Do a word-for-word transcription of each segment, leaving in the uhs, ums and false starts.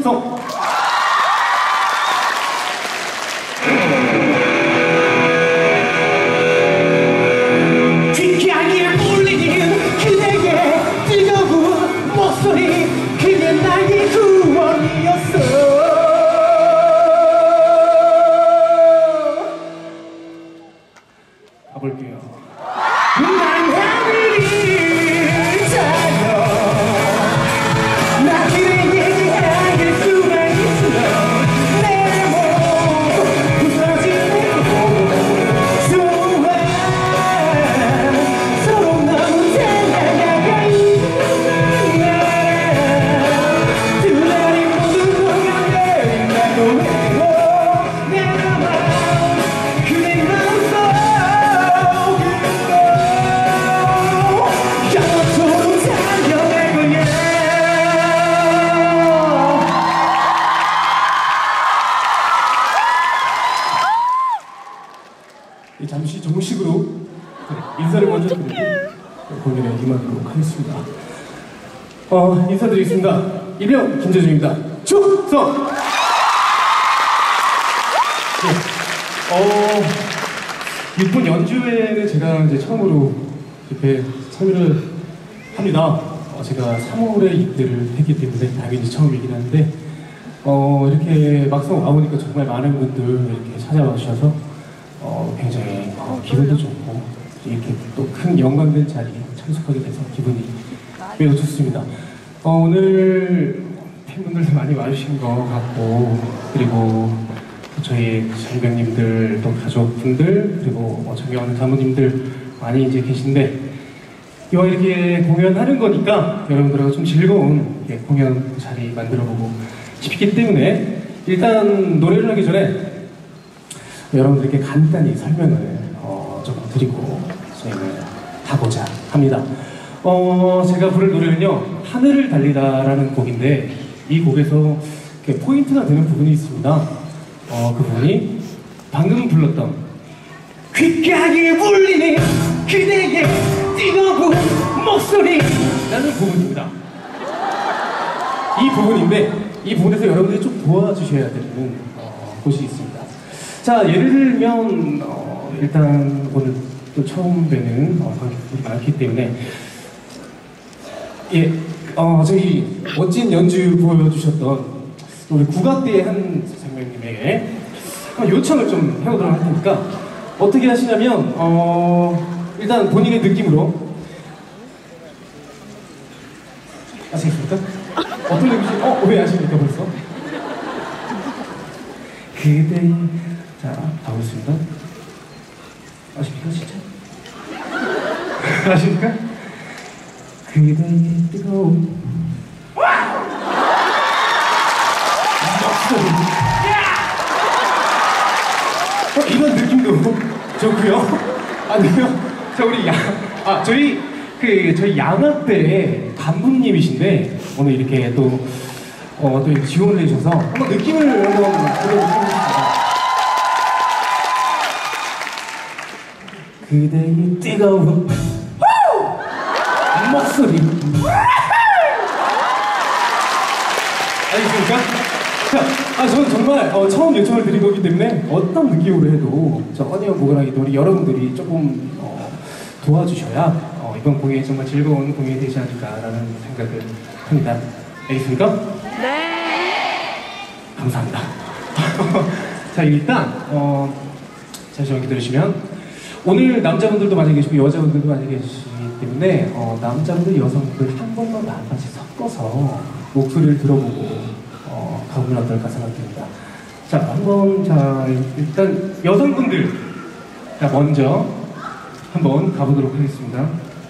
충성! 귀하게 울리는 그대의 뜨거운 목소리 그게 나의 구원이었어. 가볼게요. 난 하늘이 자요 나 그대에게 할 수만 있어 내 몸 부서지는 거 좋아 서로 너무 잘 나가가 있는 나라 두 날이 모두 녹아내린다고 해도 내 맘 그대 마음속 잠시 정식으로 인사를 먼저 드리고 공연에 임하도록 하겠습니다. 어, 인사드리겠습니다. 일명 김재중입니다. 충성! 네. 어, 이번 연주회는 제가 이제 처음으로 이렇게 참여를 합니다. 어, 제가 삼월에 입대를 했기 때문에 당연히 처음이긴 한데 어, 이렇게 막상 와보니까 정말 많은 분들 이렇게 찾아와 주셔서 어, 굉장히 어, 기분도 좋고 이렇게 또 큰 영광된 자리에 참석하게 돼서 기분이 매우 좋습니다. 어, 오늘 팬분들도 많이 와주신 것 같고 그리고 저희 장병님들 또 가족분들 그리고 어, 존경하는 사모님들 많이 이제 계신데 이왕 이렇게 공연하는 거니까 여러분들하고 좀 즐거운 이렇게 공연 자리 만들어보고 싶기 때문에 일단 노래를 하기 전에 여러분들께 간단히 설명을 어, 조금 드리고 저희는 가보자 합니다. 어, 제가 부를 노래는요 하늘을 달리다라는 곡인데 이 곡에서 포인트가 되는 부분이 있습니다. 어, 그 부분이 방금 불렀던 귓가에 울리는 그대의 뜨거운 목소리라는 부분입니다. 이 부분인데 이 부분에서 여러분들이 좀 도와주셔야 되는 어, 곳이 있습니다. 자, 예를 들면 어, 일단 오늘 또 처음 뵈는 어, 관객분이 많기 때문에 예, 어, 저희 멋진 연주 보여주셨던 우리 국악대의 한 선생님에게 요청을 좀 해보도록 할 테니까 어떻게 하시냐면 어, 일단 본인의 느낌으로 아시겠습니까? 어떤 느낌이지? 어, 왜 아십니까 벌써? 그대 자, 가보겠습니다. 아십니까, 진짜? 아십니까? 그대의 뜨거운 목소리. 어, 이런 느낌도 좋고요. 아니요, 자 우리 양, 아 저희 그 저희 양악대의 간부님이신데 오늘 이렇게 또 어, 또 지원을 해주셔서 한번 느낌을 한번 들어보겠습니다. 그대의 뜨거운 목소리 알겠습니까? 자, 아, 저는 정말 어, 처음 요청을 드린 거기 때문에 어떤 느낌으로 해도 저 어니언 보그라기도 우리 여러분들이 조금 어, 도와주셔야 어, 이번 공연이 정말 즐거운 공연이 되지 않을까라는 생각을 합니다. 알겠습니까? 네. 감사합니다. 자, 일단 어, 잠시만 기다리시면 오늘 남자분들도 많이 계시고 여자분들도 많이 계시기 때문에 어, 남자분들, 여성분들 한 번만 다 같이 섞어서 목소리를 들어보고 어, 가보면 어떨까 생각됩니다. 자, 한번 자 일단 여성분들 자 먼저 한번 가보도록 하겠습니다.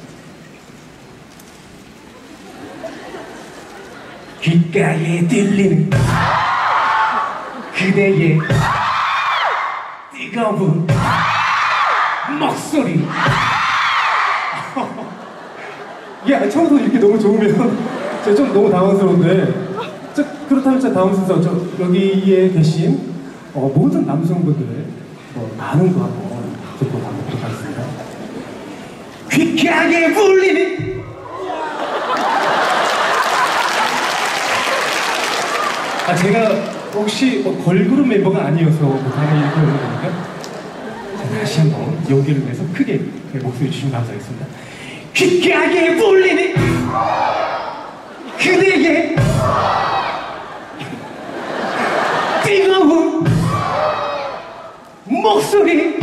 귓가에 들리는 그대의 뜨거운 목소리. 야, 처음부터 이렇게 너무 좋으면 제가 좀 너무 당황스러운데 저, 그렇다면 저 다음 순서 저 여기에 계신 어, 모든 남성분들 어, 많은 거 한번 듣고 가보도록 하겠습니다. 귓가에 울리는 아, 혹시 뭐 걸그룹 멤버가 아니어서 뭐 다른 일을 그러는 겁니까? 자, 다시 한번 용기를 내서 크게 목소리 주시면 감사하겠습니다. 귓가에 불리는 그대의 뜨거운 목소리.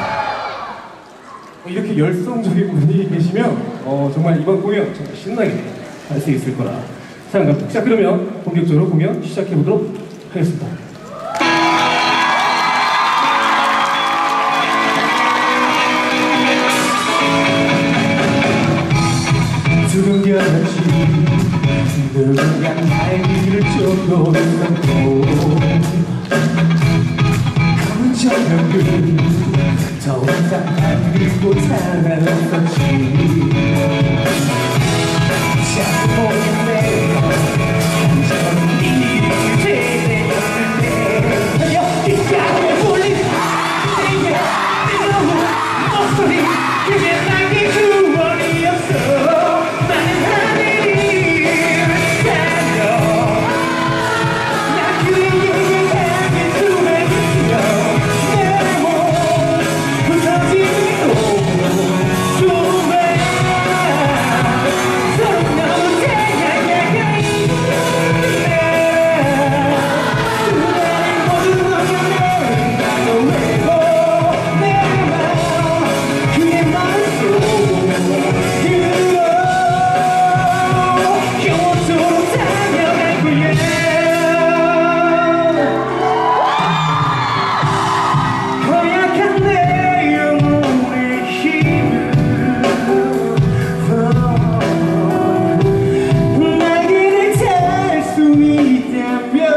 이렇게 열성적인 분이 계시면 어, 정말 이번 공연 정말 신나게 할 수 있을 거라 생각합니다. 자, 그러면 본격적으로 공연 시작해 보도록 하겠습니다. 두근겨졌지 누군가 나의 길을 쫓고 있었고 검은 저녁 끝 더 이상 안 그리고 살아왔었지. 자꾸 보는 내가 한참 일이 되었을 때 여기까지 불린 그대의 뜨거운 목소리 그게 나의 구원이었어. 나는 하늘을 달려 나 그대에게 향해 숨을 들여 내 몸 부서지고 숨을 서로 너무 다양하게 나는 모두 녹여내린 나도 외워 내 맘 그의 마음속 그거 영원토록 달려갈 거야. 허약한 내 영혼의 힘을 날개를 달 수 있다면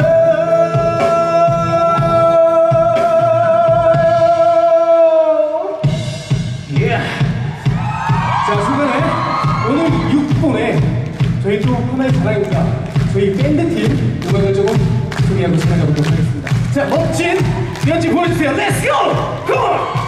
yeah. 자, 중간에 오늘 육 분에 저희 또 하나의 자랑입니다. 저희 밴드팀 음악을 조금 소개하고 시작해보도록 하겠습니다. 자, 멋진 연주 보여주세요. Let's go! Come on!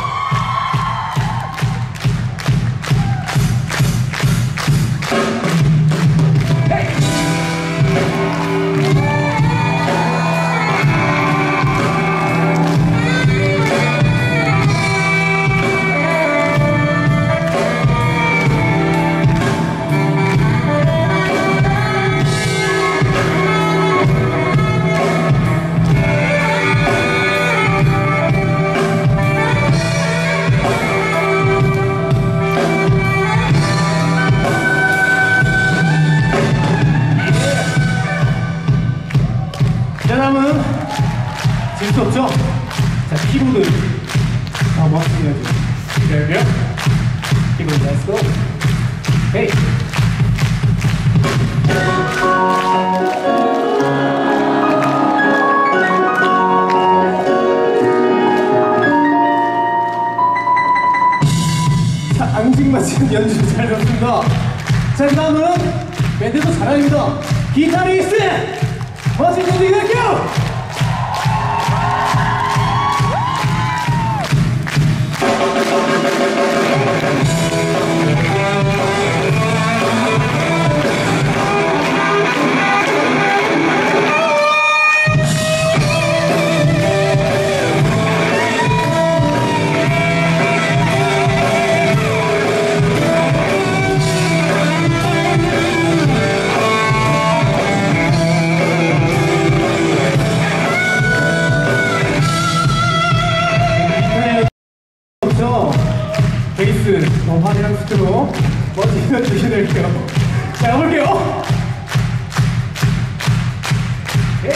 자, 다음은 질 수 없죠? 자, 키보드 한번 해야죠. 기다려요. 키보드 let's go. 헤이. 자, 앙증맞은 연주 잘 들었습니다. 자, 그 다음은 밴드도 자랑입니다. 기타리스트 멋진 분들 갈게요. 베이스 더 화려한 수트로 멋진 연주 주셔드릴게요. 자, 가볼게요. 네.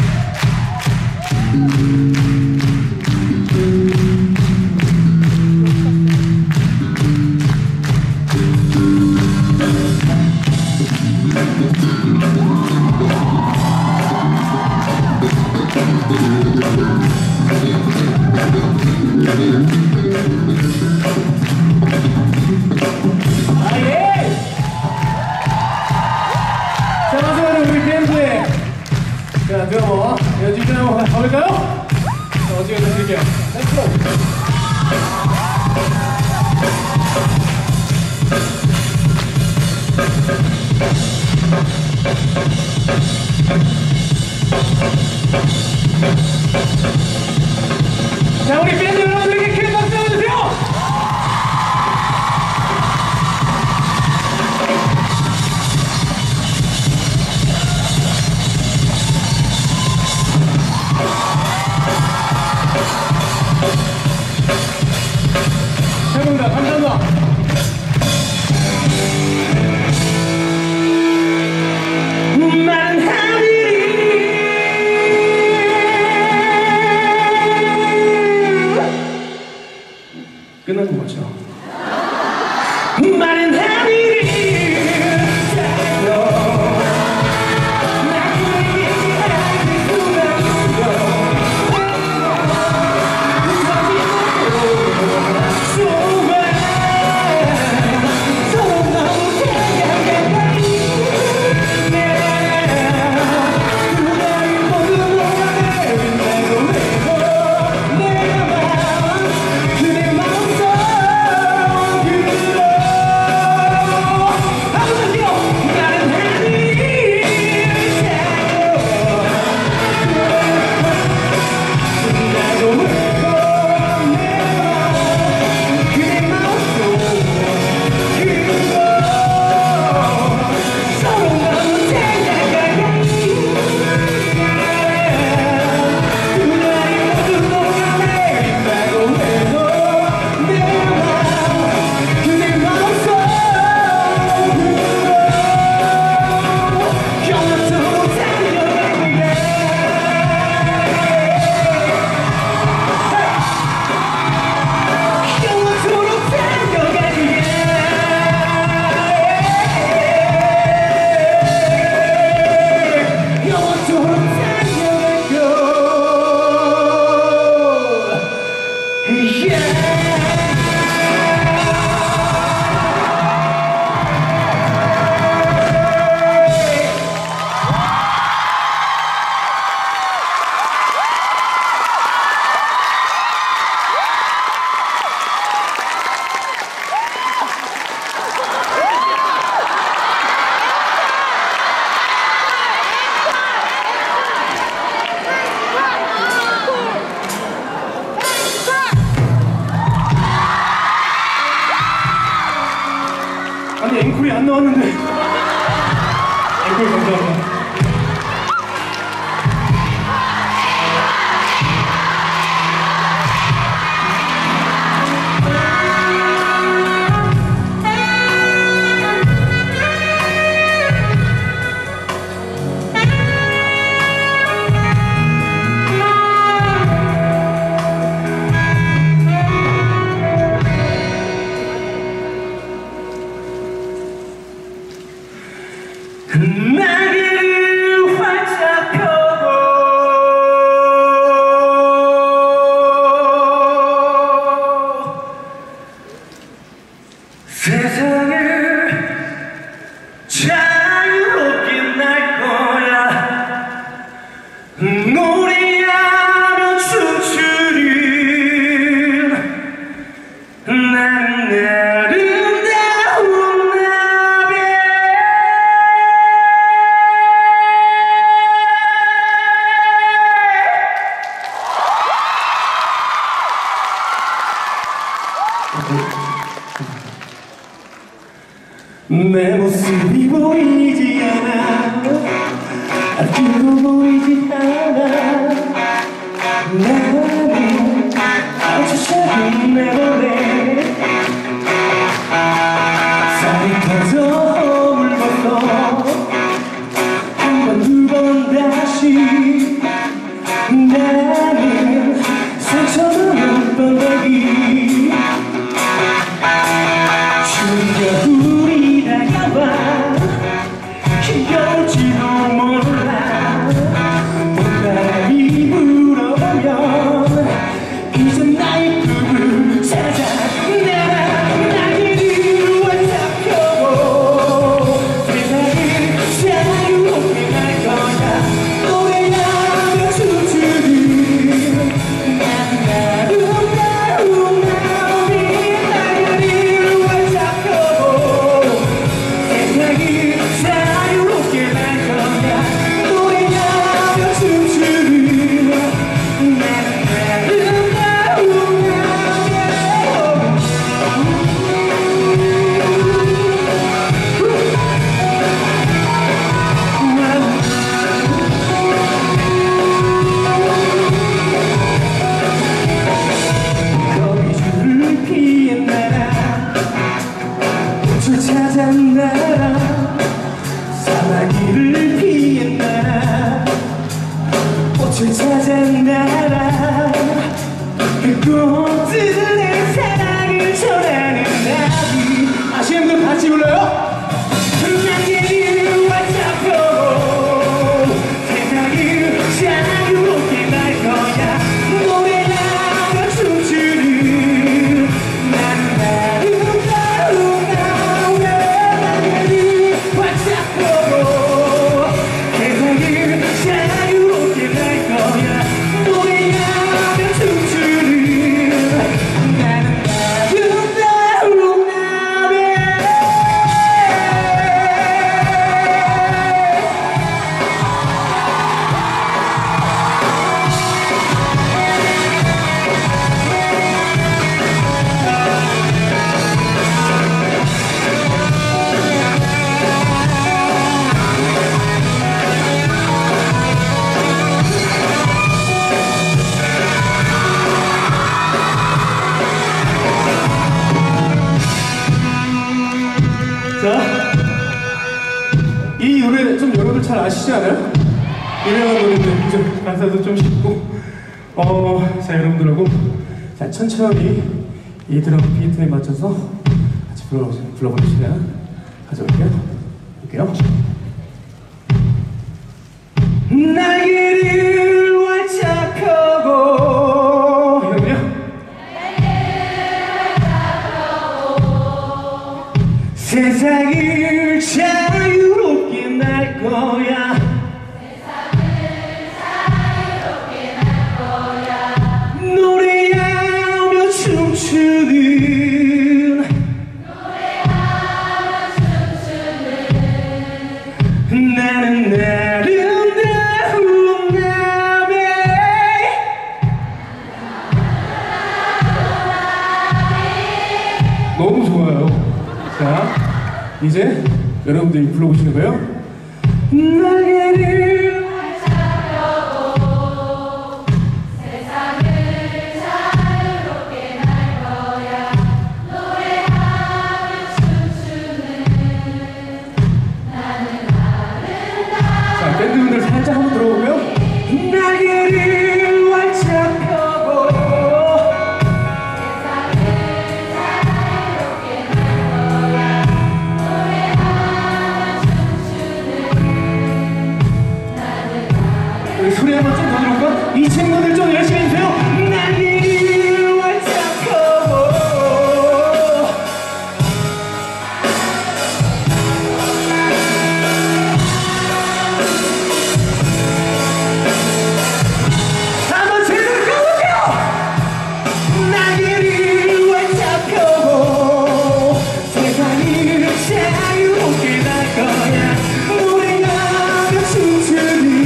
자, 마지막으로 우리 밴드의 자, 드러머 연주 좀 한번 가볼까요? 자, 어지간히 드릴게요. 렛츠고! 자, 우리 밴드 여러분들에게 큰 박수 주세요. 감사합니다. 감사합니다. 마른 하늘이 끝난 거 맞죠? 마른 하늘이 아니 앵콜이 안 나왔는데 앵콜 감사합니다. 날개를 활짝 펴고 세상을 자유롭게 날 거야. 노래하며 춤추는 나는 아름다운 나비. 내 모습이 보이지 않아 아직도 보이지 않아 나는 어쩌면 내 노래 살이 타서 허물벗어 한 번 두 번 다시 나는 상처는 뻔하기 겨울이 다가와 힘겨울지도 몰라 잘 아시지 않아요? 유명한 노래인데 좀 가사도 좀 쉽고 어, 자 여러분들하고 자 천천히 이 드럼 비트에 맞춰서 같이 불러, 불러보는 시간 가져올게요. 볼게요. 날개를 활짝 펴고 이러면요 세상을 자유롭게 날 거야. 세상을 자유롭게 날 거야. 노래하며 춤추는 노래하며 춤추는 나는 아름다운 남의 너무 좋아요. 자, 이제 여러분들이 불러보시는 거예요. 날개를 활짝 펴고 세상을 자유롭게 날 거야. 노래하며 춤추는 나는 아름다운. 자, 밴드분들 살짝 한번 들어보고요. 날개를 활짝 펴고 소리 한번 좀 더 들어볼까? 이 친구들 좀 열심히 해주세요. 날개를 활짝 펴고 한번 제대로 펴볼게요. 날개를 활짝 펴고 세상을 자유롭게 날 거야. 노래하며 춤추는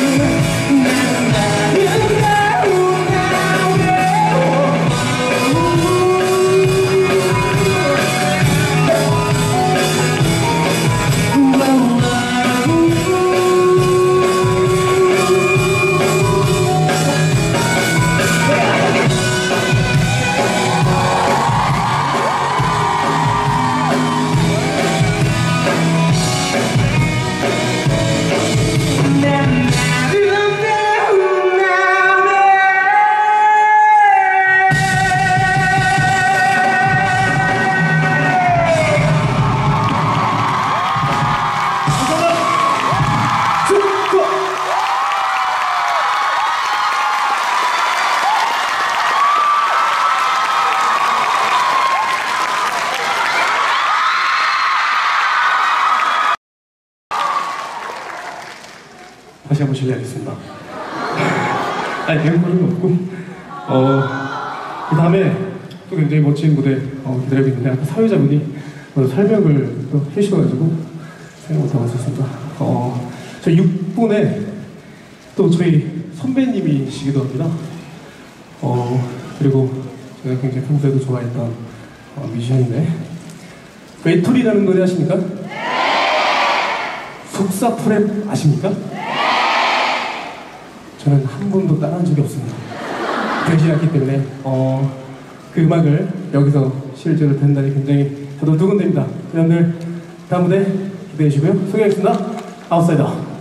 다시 한번 실례하겠습니다. 아니, 배운 거는 없고, 어, 그 다음에 또 굉장히 멋진 무대 어, 기다리고 있는데, 아까 사회자분이 어, 설명을 또 해주셔가지고 생각 못하고 있었습니다. 어, 저 육 분에 또 저희 선배님이시기도 합니다. 어, 그리고 제가 굉장히 평소에도 좋아했던 어, 뮤지션인데, 외톨이라는 노래 아십니까? 네! 속사 프랩 아십니까? 저는 한 번도 따라한 적이 없습니다. 되지 않기 때문에 어, 그 음악을 여기서 실제로 된다니 굉장히 저도 두근댑니다. 여러분들 다음 무대 기대해 주시고요. 소개하겠습니다. 아웃사이더.